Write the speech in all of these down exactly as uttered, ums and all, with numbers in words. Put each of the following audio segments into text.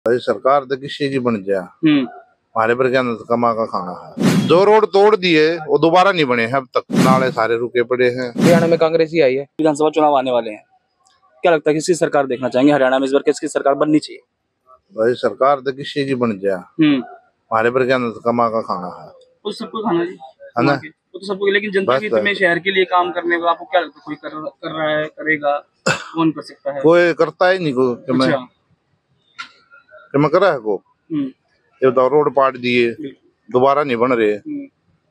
भाई सरकार तो किसी की बन जाए, हम्म हमारे पर क्या कमा का खाना है। जो रोड तोड़ दिए वो दोबारा नहीं बने हैं अब तक, नाले सारे रुके पड़े हैं। हरियाणा में कांग्रेस ही आई है। विधानसभा चुनाव आने वाले हैं, क्या लगता है किसकी सरकार देखना चाहेंगे हरियाणा में इस बार, किसकी सरकार बननी चाहिए? भाई सरकार तो किसी की बन जाए, हम्म हमारे पर क्या कमा का खाना है। वो सबको खाना जी, है ना? वो तो सबको, लेकिन जनता बस के हित में शहर के लिए काम करने को आपको क्या लगता है, कोई कर, कर रहा है, करेगा, कौन कर सकता है? कोई करता ही नहीं को कि मैं अच्छा। कि मैं करा है को हम्म ये बताओ, रोड पाट दिए दोबारा नहीं बन रहे। हम्म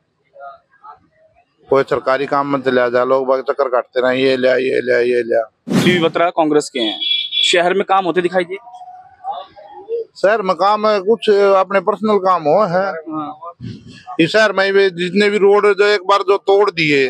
कोई सरकारी काम में चला जा, लोग बाग चक्कर काटते रहे, ये लिया ये लिया ये लिया। भी बतरा कांग्रेस के हैं, शहर में काम होते दिखाई दिए? शहर में काम है कुछ अपने पर्सनल काम हो है। हाँ। इस शहर में भी जितने भी रोड जो एक बार जो तोड़ दिए,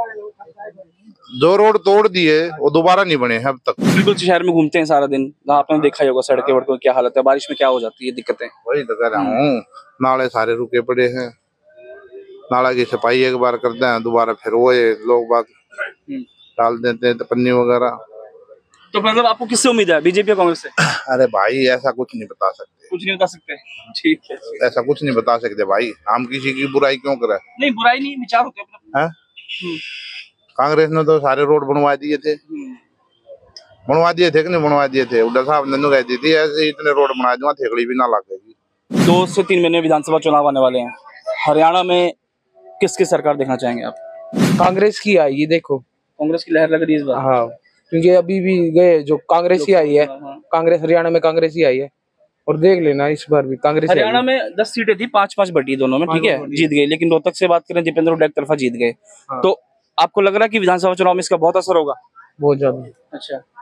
जो रोड तोड़ दिए वो दोबारा नहीं बने हैं अब तक। बिल्कुल, शहर में घूमते हैं सारा दिन, आपने देखा ही होगा सड़कें वड़कों की क्या हालत है, बारिश में क्या हो जाती है दिक्कतें। वही तो कह रहा हूँ, नाले सारे रुके पड़े हैं। नाला की सफाई एक बार करते हैं, दोबारा फिर वो ये लोग बाग डाल देते हैं तो पन्नी वगैरह। तो मतलब आपको किससे उम्मीद है, बीजेपी या कांग्रेस से? अरे भाई ऐसा कुछ नहीं बता सकते, कुछ नहीं बता सकते। ठीक है, ऐसा कुछ नहीं बता सकते भाई, हम किसी की बुराई क्यों करें। नहीं बुराई नहीं, विचार होते हैं। हैं? कांग्रेस ने तो सारे रोड बनवा दिए थे, बनवा दिए थे कि नहीं बनवा दिए थे। उड्डा साहब ने कह दी थी ऐसे इतने रोड बना दूंगा थेकड़ी भी ना लगेगी। दो से तीन महीने विधानसभा चुनाव आने वाले हैं, हरियाणा में किसकी सरकार देखना चाहेंगे आप? कांग्रेस की आएगी, देखो कांग्रेस की लहर लग रही है इस बार। हाँ, क्योंकि अभी भी गए जो कांग्रेस ही आई है। हाँ। कांग्रेस हरियाणा में कांग्रेस ही आई है, और देख लेना इस बार भी कांग्रेस ही हरियाणा आई है। में दस सीटें थी, पांच पांच बटी दोनों में, ठीक है, जीत गई। लेकिन रोहतक से बात करें, दीपेंद्र हुड्डा एक तरफा जीत गए। हाँ। तो आपको लग रहा है कि विधानसभा चुनाव में इसका बहुत असर होगा? बहुत ज्यादा। अच्छा।